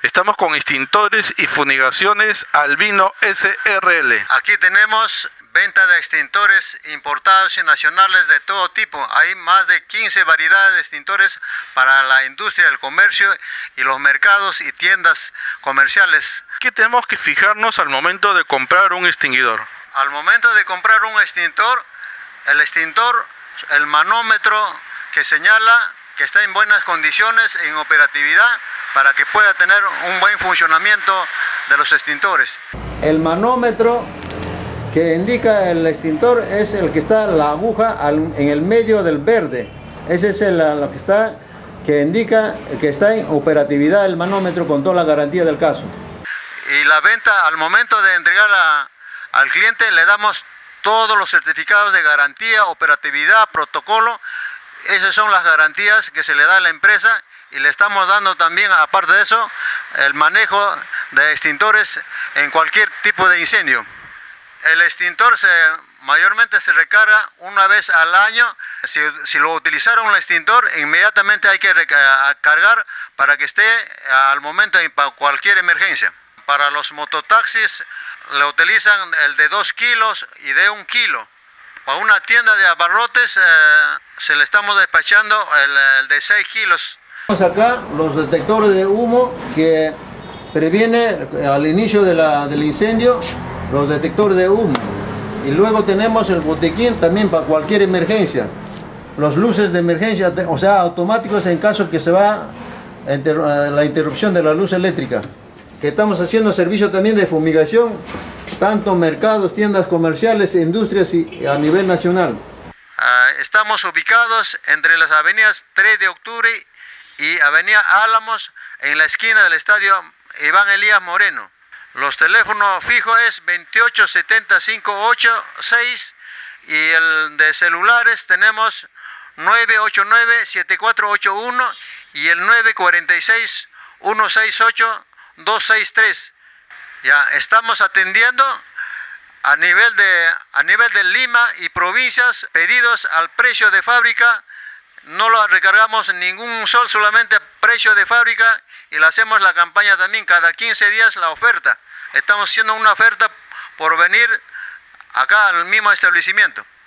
Estamos con extintores y fumigaciones Albino SRL. Aquí tenemos venta de extintores importados y nacionales de todo tipo. Hay más de 15 variedades de extintores para la industria, el comercio y los mercados y tiendas comerciales. ¿Qué tenemos que fijarnos al momento de comprar un extinguidor? Al momento de comprar un extintor, el manómetro que señala que está en buenas condiciones en operatividad para que pueda tener un buen funcionamiento de los extintores. El manómetro que indica el extintor es el que está la aguja en el medio del verde. Ese es lo que indica que está en operatividad el manómetro con toda la garantía del caso. Y la venta, al momento de entregar al cliente, le damos todos los certificados de garantía, operatividad, protocolo. Esas son las garantías que se le da a la empresa y le estamos dando también, aparte de eso, el manejo de extintores en cualquier tipo de incendio. El extintor mayormente se recarga una vez al año. Si lo utilizaron el extintor, inmediatamente hay que cargar para que esté al momento para cualquier emergencia. Para los mototaxis le utilizan el de 2 kilos y de 1 kilo. Para una tienda de abarrotes se le estamos despachando el de 6 kilos. Tenemos acá los detectores de humo que previene al inicio del incendio, los detectores de humo. Y luego tenemos el botiquín también para cualquier emergencia. Los luces de emergencia, o sea, automáticos en caso que se va la interrupción de la luz eléctrica. Que estamos haciendo servicio también de fumigación, tanto mercados, tiendas comerciales, industrias y a nivel nacional. Estamos ubicados entre las avenidas 3 de octubre y avenida Álamos, en la esquina del estadio Iván Elías Moreno. Los teléfonos fijos es 287586 y el de celulares tenemos 989-7481 y el 946-168-263. Ya estamos atendiendo a nivel de Lima y provincias, pedidos al precio de fábrica. No lo recargamos ningún sol, solamente precio de fábrica, y le hacemos la campaña también cada 15 días la oferta. Estamos haciendo una oferta por venir acá al mismo establecimiento.